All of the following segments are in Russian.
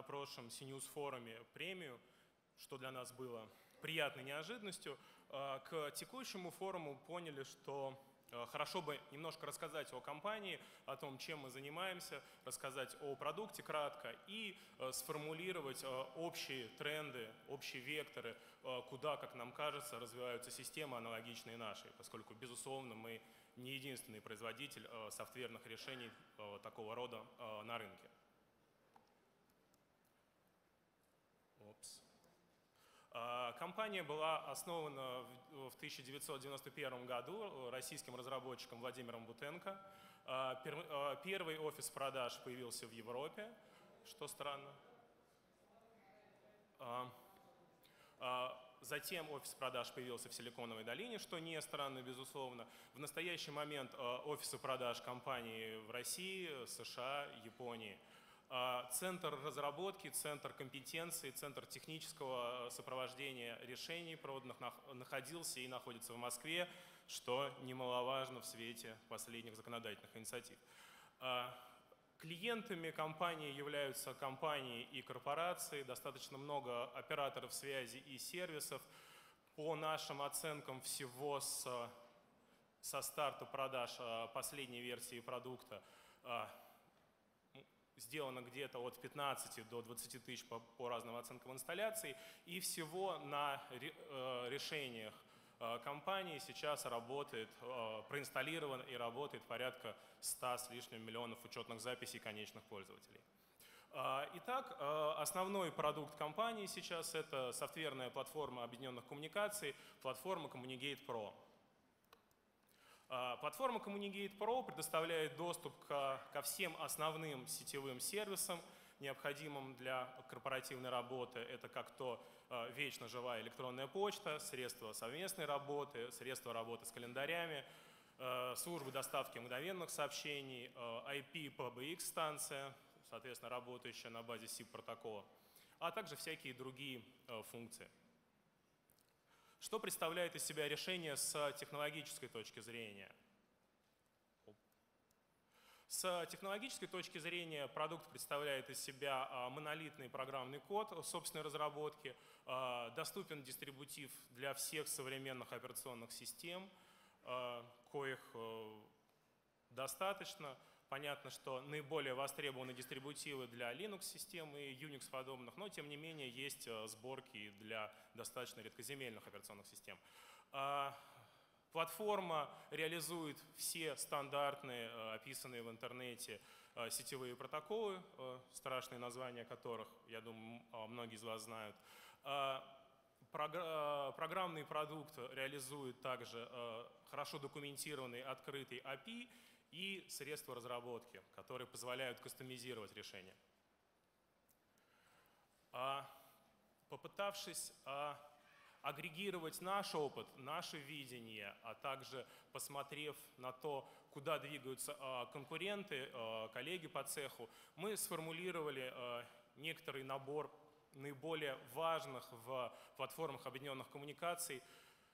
на прошлом CNews форуме премию, что для нас было приятной неожиданностью. К текущему форуму поняли, что хорошо бы немножко рассказать о компании, о том, чем мы занимаемся, рассказать о продукте кратко и сформулировать общие тренды, общие векторы, куда, как нам кажется, развиваются системы, аналогичные нашей, поскольку, безусловно, мы не единственный производитель софтверных решений такого рода на рынке. Компания была основана в 1991 году российским разработчиком Владимиром Бутенко. Первый офис продаж появился в Европе, что странно. Затем офис продаж появился в Силиконовой долине, что не странно, безусловно. В настоящий момент офисы продаж компании в России, США, Японии. Центр разработки, центр компетенции, центр технического сопровождения решений проданных находился и находится в Москве, что немаловажно в свете последних законодательных инициатив. Клиентами компании являются компании и корпорации, достаточно много операторов связи и сервисов. По нашим оценкам, всего со старта продаж последней версии продукта сделано где-то от 15 до 20 тысяч по разным оценкам инсталляций, и всего на решениях компании сейчас работает, проинсталлировано и работает порядка 100 с лишним миллионов учетных записей конечных пользователей. Итак, основной продукт компании сейчас — это софтверная платформа объединенных коммуникаций, платформа Communicate Pro. Платформа Communicate Pro предоставляет доступ ко всем основным сетевым сервисам, необходимым для корпоративной работы. Это как то вечно живая электронная почта, средства совместной работы, средства работы с календарями, службы доставки мгновенных сообщений, IP PBX станция, соответственно, работающая на базе SIP протокола, а также всякие другие функции. Что представляет из себя решение с технологической точки зрения? С технологической точки зрения продукт представляет из себя монолитный программный код собственной разработки, доступен дистрибутив для всех современных операционных систем, коих достаточно. Понятно, что наиболее востребованы дистрибутивы для Linux-систем и Unix-подобных, но тем не менее есть сборки для достаточно редкоземельных операционных систем. Платформа реализует все стандартные, описанные в интернете сетевые протоколы, страшные названия которых, я думаю, многие из вас знают. Программный продукт реализует также хорошо документированный открытый API и средства разработки, которые позволяют кастомизировать решения. Попытавшись агрегировать наш опыт, наше видение, а также посмотрев на то, куда двигаются конкуренты, коллеги по цеху, мы сформулировали некоторый набор наиболее важных в платформах объединенных коммуникаций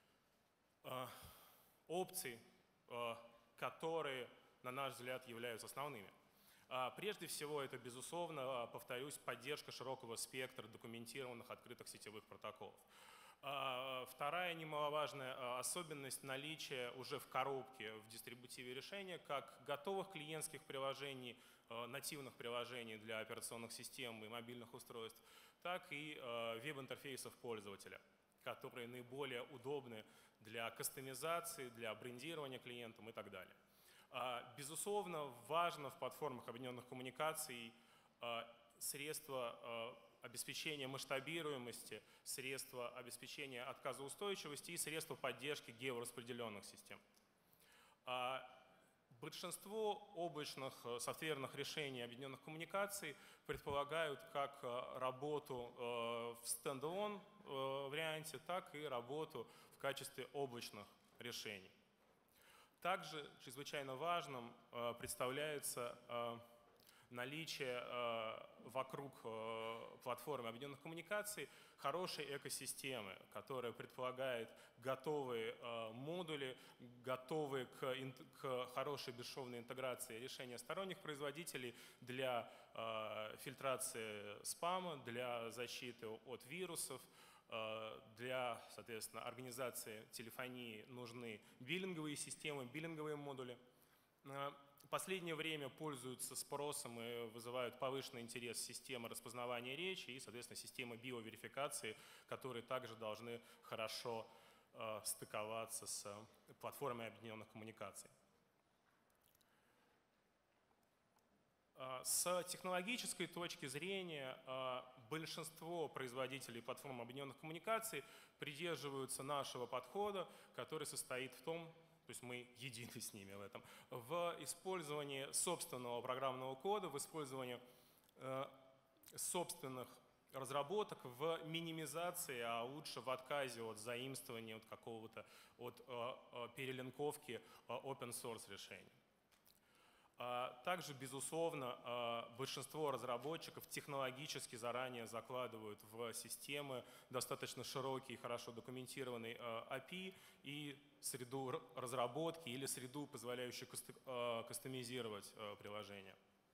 опций, которые, на наш взгляд, являются основными. Прежде всего, это, безусловно, повторюсь, поддержка широкого спектра документированных открытых сетевых протоколов. Вторая немаловажная особенность — наличия уже в коробке, в дистрибутиве решения как готовых клиентских приложений, нативных приложений для операционных систем и мобильных устройств, так и веб-интерфейсов пользователя, которые наиболее удобны для кастомизации, для брендирования клиентам и так далее. Безусловно, важно в платформах объединенных коммуникаций средства обеспечения масштабируемости, средства обеспечения отказоустойчивости и средства поддержки геораспределенных систем. Большинство облачных софтверных решений объединенных коммуникаций предполагают как работу в стендалон варианте, так и работу в качестве облачных решений. Также чрезвычайно важным представляется наличие вокруг платформы объединенных коммуникаций хорошей экосистемы, которая предполагает готовые модули, готовые к хорошей бесшовной интеграции решения сторонних производителей для фильтрации спама, для защиты от вирусов. Для, соответственно, организации телефонии нужны биллинговые системы, биллинговые модули. В последнее время пользуются спросом и вызывают повышенный интерес системы распознавания речи и, соответственно, системы биоверификации, которые также должны хорошо стыковаться с платформой объединенных коммуникаций. С технологической точки зрения большинство производителей платформ объединенных коммуникаций придерживаются нашего подхода, который состоит в том, то есть мы едины с ними в этом, в использовании собственного программного кода, в использовании собственных разработок, в минимизации, а лучше в отказе от заимствования, от какого-то, от перелинковки open source решений. Также, безусловно, большинство разработчиков технологически заранее закладывают в системы достаточно широкий и хорошо документированный API и среду разработки или среду, позволяющую кастомизировать приложение.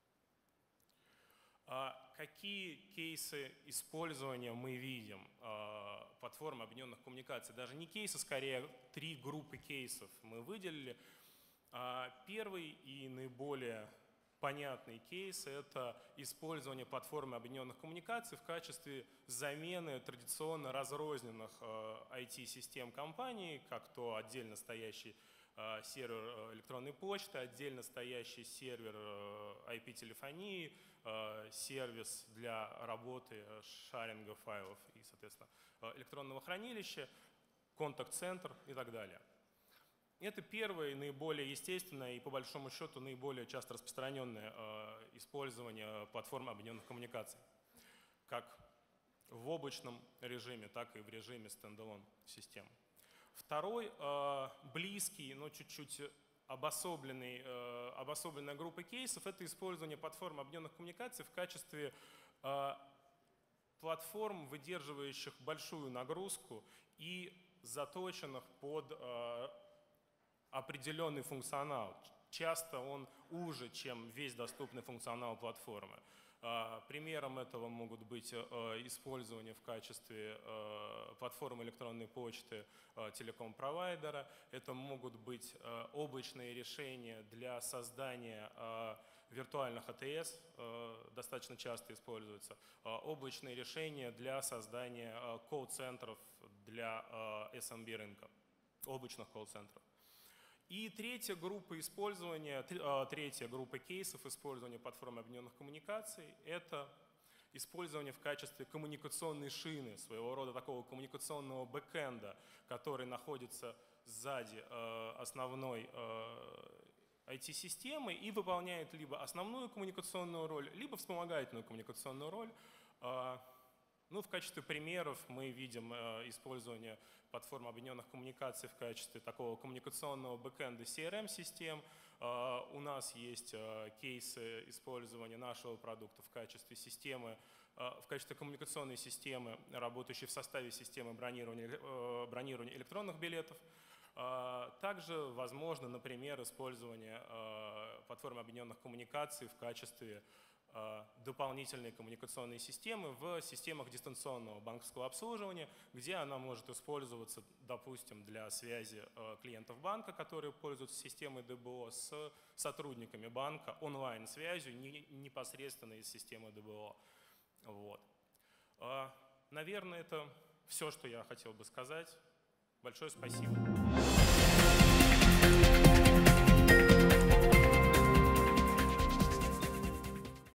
Какие кейсы использования мы видим платформы объединенных коммуникаций? Даже не кейсы, скорее 3 группы кейсов мы выделили. Первый и наиболее понятный кейс – это использование платформы объединенных коммуникаций в качестве замены традиционно разрозненных IT-систем компаний, как то отдельно стоящий сервер электронной почты, отдельно стоящий сервер IP-телефонии, сервис для работы шаринга файлов и, соответственно, электронного хранилища, контакт-центр и так далее. Это первое, наиболее естественное и, по большому счету, наиболее часто распространенное использование платформы объединенных коммуникаций, как в облачном режиме, так и в режиме стендалон систем. Второй, близкий, но чуть-чуть обособленная группа кейсов, это использование платформы объединенных коммуникаций в качестве платформ, выдерживающих большую нагрузку и заточенных под определенный функционал. Часто он уже, чем весь доступный функционал платформы. Примером этого могут быть использование в качестве платформы электронной почты телеком-провайдера. Это могут быть облачные решения для создания виртуальных АТС, достаточно часто используются. Облачные решения для создания колл-центров для SMB рынка, облачных колл-центров. И третья группа кейсов использования платформы объединенных коммуникаций – это использование в качестве коммуникационной шины, своего рода такого коммуникационного бэкэнда, который находится сзади основной IT-системы и выполняет либо основную коммуникационную роль, либо вспомогательную коммуникационную роль. Ну, в качестве примеров мы видим использование платформы объединенных коммуникаций в качестве такого коммуникационного бэкэнда CRM-систем. У нас есть кейсы использования нашего продукта в качестве системы, в качестве коммуникационной системы, работающей в составе системы бронирования электронных билетов. Также возможно, например, использование платформы объединенных коммуникаций в качестве дополнительные коммуникационные системы в системах дистанционного банковского обслуживания, где она может использоваться, допустим, для связи клиентов банка, которые пользуются системой ДБО, с сотрудниками банка, онлайн-связью непосредственно из системы ДБО. Вот. Наверное, это все, что я хотел бы сказать. Большое спасибо.